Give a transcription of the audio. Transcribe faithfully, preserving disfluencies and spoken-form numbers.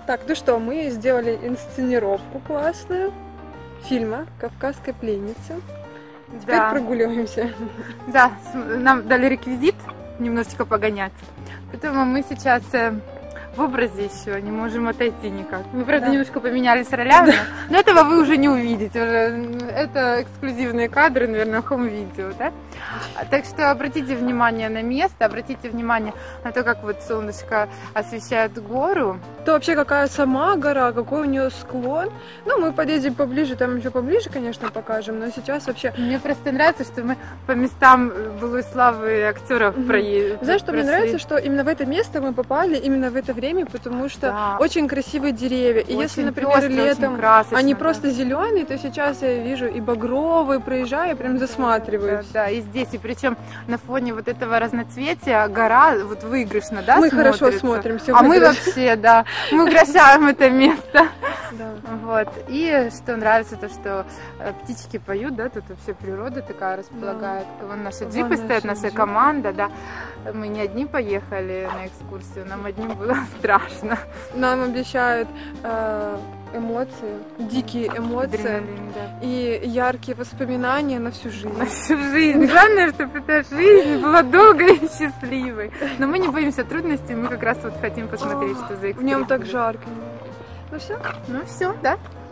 Так, ну что, мы сделали инсценировку классную фильма «Кавказская пленница». Теперь Да. прогуливаемся. Да, с- нам дали реквизит немножечко погонять. Поэтому мы сейчас э, в образе еще не можем отойти никак. Мы, правда, Да. немножко поменялись ролями, но этого вы уже не увидите. Уже это эксклюзивные кадры, наверное, хом-видео, да? А, Так что обратите внимание на место, обратите внимание на то, как вот солнышко освещает гору. То вообще какая сама гора, какой у нее склон. Ну, мы подъедем поближе, там еще поближе, конечно, покажем, но сейчас вообще... Мне просто нравится, что мы по местам былой славы актеров Мгм. проедем. Знаешь, что мне нравится, что именно в это место мы попали, именно в это время, потому что Да. очень красивые деревья. И если, Очень например, пестрые, очень летом красочно, они да. просто зеленые, то сейчас я вижу и багровые, проезжаю, и прям Да, засматриваюсь. да, и здесь, и причем на фоне вот этого разноцветия гора вот выигрышно, да, Мы хорошо смотрится. смотримся. А мы выигрыш. вообще, да, мы украшаем это место. Да. Вот. И что нравится, то что э, птички поют, да, тут вообще природа такая располагает. Вон наши Вон джипы стоят, наши наша джипы. команда, да. Мы не одни поехали на экскурсию, нам одним было страшно. Нам обещают э, эмоции, дикие эмоции Адреналин, да. и яркие воспоминания на всю жизнь. На всю жизнь. Главное, чтобы эта жизнь была долгой и счастливой. Но мы не боимся трудностей, мы как раз вот хотим посмотреть, что за В эксперимент. нем так жарко. Ну все. Ну все, да?